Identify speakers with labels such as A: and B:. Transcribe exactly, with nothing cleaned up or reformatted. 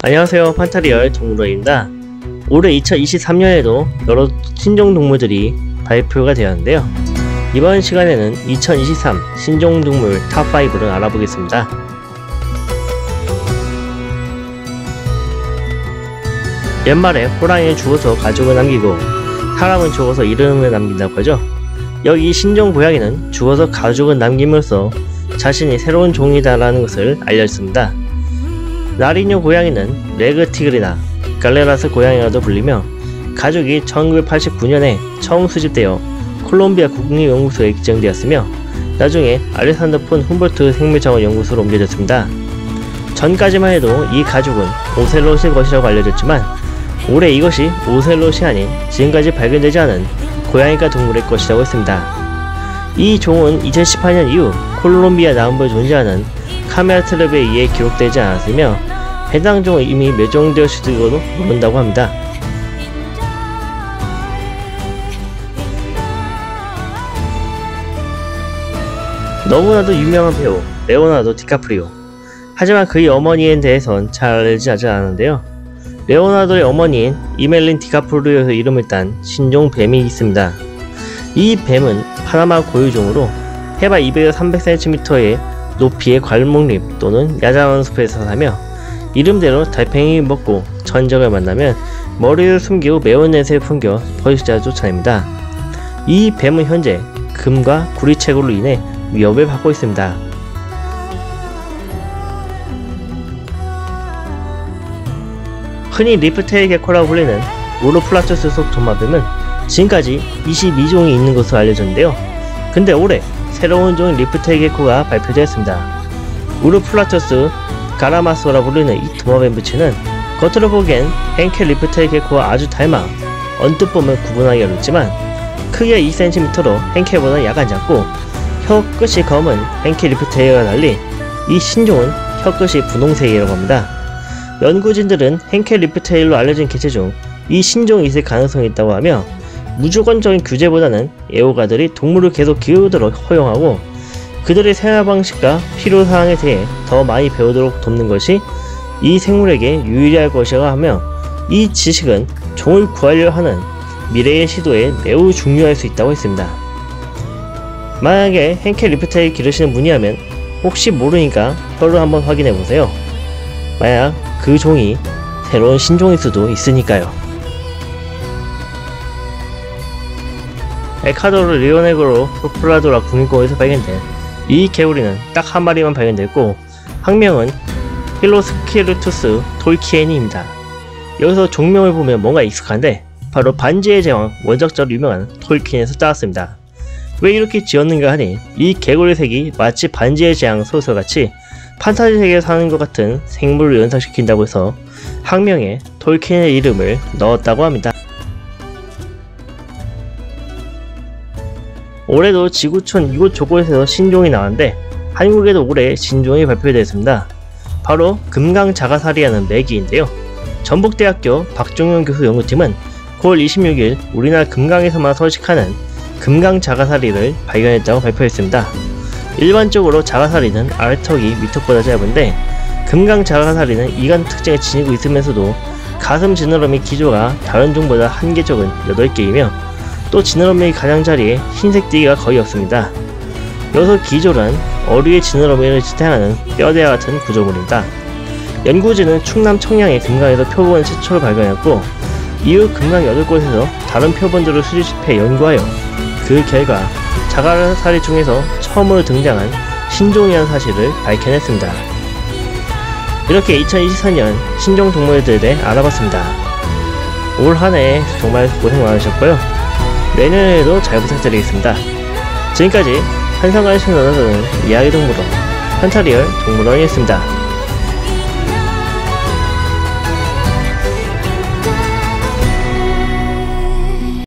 A: 안녕하세요, 판타리얼 동물원입니다. 올해 이천이십삼 년에도 여러 신종동물들이 발표가 되었는데요. 이번 시간에는 이천이십삼 신종동물 탑 파이브를 알아보겠습니다. 옛말에 호랑이는 죽어서 가족을 남기고 사람은 죽어서 이름을 남긴다고 하죠. 여기 신종 고양이는 죽어서 가족을 남김으로써 자신이 새로운 종이다라는 것을 알렸습니다. 나리뇨 고양이는 레그티그리나 갈레라스 고양이라도 불리며 가족이 천구백팔십구 년에 처음 수집되어 콜롬비아 국립연구소에 지정되었으며 나중에 알렉산더 폰 훔볼트 생물자원 연구소로 옮겨졌습니다. 전까지만 해도 이 가족은 오셀롯의 것이라고 알려졌지만 올해 이것이 오셀롯이 아닌 지금까지 발견되지 않은 고양이과 동물의 것이라고 했습니다. 이 종은 이천십팔 년 이후 콜롬비아 남부에 존재하는 카메라트랩에 의해 기록되지 않았으며 해당 종은 이미 멸종되었을지도 모른다고 합니다. 너무나도 유명한 배우 레오나르도 디카프리오. 하지만 그의 어머니에 대해선 잘 알려지지 않았는데요. 레오나르도의 어머니인 이멜린 디카프리오에서 이름을 딴 신종 뱀이 있습니다. 이 뱀은 파나마 고유종으로 해발 이백에서 삼백 센티미터의 높이의 괄목잎 또는 야자나는 숲에서 사며 이름대로 달팽이 먹고 전적을 만나면 머리를 숨기고 매운 냄새를 풍겨 포식자를 쫓아냅니다. 이 뱀은 현재 금과 구리채굴로 인해 위협을 받고 있습니다. 흔히 리프테일 게코라고 불리는 우로플라투스 속 도마뱀은 지금까지 이십이 종이 있는 것으로 알려졌는데요. 근데 올해 새로운 종인 리프테일 게코가 발표되었습니다. 우로플라투스 가라마소라 불리는 이 도마뱀 부치는 겉으로 보기엔 henkel 리프테일 게코와 아주 닮아 언뜻 보면 구분하기 어렵지만 크기가 이 센티미터로 henkel보다 약간 작고 혀 끝이 검은 henkel 리프테일과 달리 이 신종은 혀 끝이 분홍색이라고 합니다. 연구진들은 henkel 리프테일로 알려진 개체 중 이 신종이 있을 가능성이 있다고 하며 무조건적인 규제보다는 애호가들이 동물을 계속 키우도록 허용하고 그들의 생활 방식과 필요사항에 대해 더 많이 배우도록 돕는 것이 이 생물에게 유리할 것이라고 하며 이 지식은 종을 구하려 하는 미래의 시도에 매우 중요할 수 있다고 했습니다. 만약에 henkel 리프테일 기르시는 분이라면 혹시 모르니까 혀를 한번 확인해보세요. 만약 그 종이 새로운 신종일 수도 있으니까요. 에콰도르 리오네그로 소프라도라 국립공원에서 발견된 이 개구리는 딱 한 마리만 발견됐고 학명은 필로스키르투스 톨키엔입니다. 여기서 종명을 보면 뭔가 익숙한데 바로 반지의 제왕 원작자로 유명한 톨킨에서 따왔습니다. 왜 이렇게 지었는가 하니 이 개구리 색이 마치 반지의 제왕 소설같이 판타지 세계에 사는 것 같은 생물을 연상시킨다고 해서 학명에 톨킨의 이름을 넣었다고 합니다. 올해도 지구촌 이곳 저곳에서 신종이 나왔는데 한국에도 올해 신종이 발표되었습니다. 바로 금강자가사리라는 메기인데요. 전북대학교 박종현 교수 연구팀은 구월 이십육일 우리나라 금강에서만 서식하는 금강자가사리를 발견했다고 발표했습니다. 일반적으로 자가사리는 아래턱이 밑턱보다 짧은데 금강자가사리는 이간 특징을 지니고 있으면서도 가슴 지느러미 기조가 다른 종보다 한 개 적은 여덟 개이며 또 지느러미 가장자리에 흰색 띠기가 거의 없습니다. 여기서 기조란 어류의 지느러미를 지탱하는 뼈대와 같은 구조물입니다. 연구진은 충남 청량의 금강에서 표본을 최초로 발견했고 이후 금강 여덟 곳에서 다른 표본들을 수집해 연구하여 그 결과 자가사리 중에서 처음으로 등장한 신종이라는 사실을 밝혀냈습니다. 이렇게 이천이십사 년 신종 동물들에 대해 알아봤습니다. 올 한해 정말 고생 많으셨고요. 내년에도 잘 부탁드리겠습니다. 지금까지 한상관의 신선을 이야기 동물원 판타리얼 동물원이었습니다.